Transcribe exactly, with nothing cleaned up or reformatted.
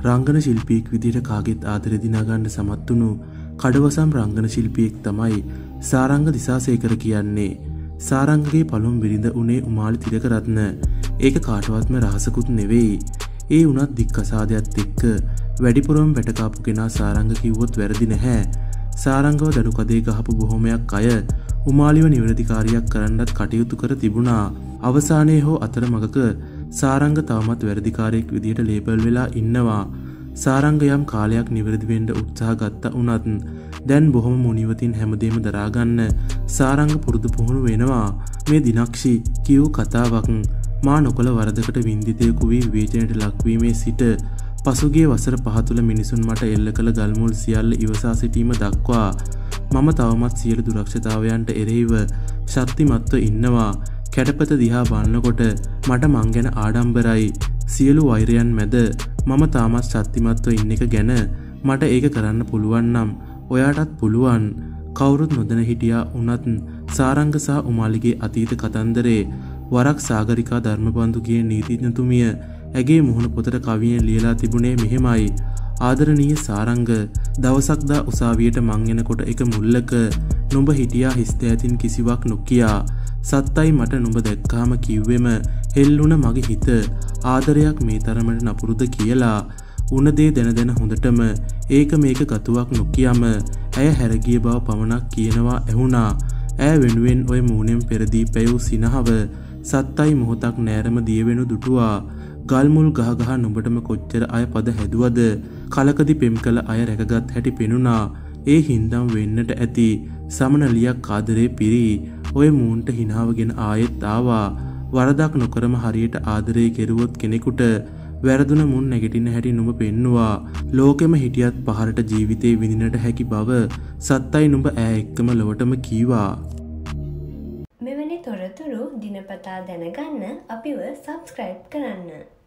රංගන ශිල්පියෙක් විදිහට කාගෙත් ආදරය දිනා ගන්න සමත් වුණු කඩවසම් රංගන ශිල්පියෙක් තමයි සාරංග දිසාසේකර කියන්නේ. සාරංගගේ පළමු බිරිඳ උනේ උමාලි තිලකරත්න. ඒක කාටවත්ම රහසකුත් නෙවෙයි. ඒ වුණත් දික්කසාදයත් එක්ක වැඩිපුරම වැටකාපු කෙනා සාරංග කිව්වොත් වැරදි නැහැ. සාරංගව දඩු කදේ ගහපු බොහොමයක් අය උමාලිව නිවැරදිකාරියක් කරන්නත් කටයුතු කර තිබුණා. අවසානයේ හෝ අතරමඟක සාරංග තවමත් වැරදිකාරයෙක් විදිහට ලේබල් වෙලා ඉන්නවා. සාරංග යම් කාලයක් නිවැරදි වෙන්න උත්සාහ ගත්තා වුණත් දැන් බොහොම මුනිවතින් හැමදේම දරාගන්න සාරංග පුරුදු පුහුණු වෙනවා. මේ දිනක්ෂි කියූ කතාවක් මා නොකළ වරදකට වින්දිතයෙකු වී විවේචනයට ලක්වීමේ සිට පසුගිය වසර පහ තුළ මිනිසුන් මට එල්ල කළ ගල්මුල් සියල්ල ඉවසා සිටීම දක්වා මම තවමත් සියලු දුරක්ෂතාවයන්ට එරෙහිව ශක්තිමත්ව ඉන්නවා. කැඩපත දිහා බලනකොට මට මං ගැන ආඩම්බරයි. සියලු වෛරයන් මැද මම තාමත් ශක්තිමත්ව ඉන්න එක ගැන මට ඒක කරන්න පුළුවන් නම් ඔයාටත් පුළුවන්. කවුරුත් නොදැන හිටියා වුණත් සාරංග සහ උමාලිගේ අතීත කතන්දරේ වරක් සාගරිකා ධර්මබන්දු කියන නීතිඥතුමිය ඇගේ මුහුණ පොතට කවියෙන් ලියලා තිබුණේ මෙහෙමයි. ආදරණීය සාරංග, දවසක් දා උසාවියට මං එනකොට එක මුල්ලක නුඹ හිටියා හිස්ත ඇතින් කිසිවක් නොකියා. සත්තයි මට නුඹ දැක්කාම කිව්වෙම හෙල්ලුණ මගේ හිත. ආදරයක් මේ තරමට නපුරුද කියලා. උන දේ දැන දැන හොඳටම ඒක මේක ගතුවක් නොකියම ඇය හැරගිය බව පමණක් කියනවා ඇහුණා. ඇය වෙනුවෙන් ඔය මූණෙන් පෙරදී පැයූ සිනහව සත්තයි මොහොතක් නෑරම දියවෙනු දුටුවා. ගල්මුල් ගහ ගහ නුඹටම කොච්චර අය පද හැදුවද කලකදි පෙම් කළ අය රැකගත් හැටි පෙනුණා. ඒ හින්දම් වෙන්නට ඇති සමනලියක් ආදරේ පිරි. ඔය මූන්ට හිනාවගෙන ආයෙත් ආවා. වරදක් නොකරම හරියට ආදරේ කෙරුවොත් කෙනෙකුට වැරදුන මුන් නැගිටින්න හැටි නුඹ පෙන්නවා. ලෝකෙම හිටියත් පහරට ජීවිතේ විඳින්නට හැකි බව සත්තයි නුඹ ඈ එක්කම ලොවටම කීවා. මෙවැනි තොරතුරු දිනපතා දැනගන්න අපිව සබ්ස්ක්‍රයිබ් කරන්න.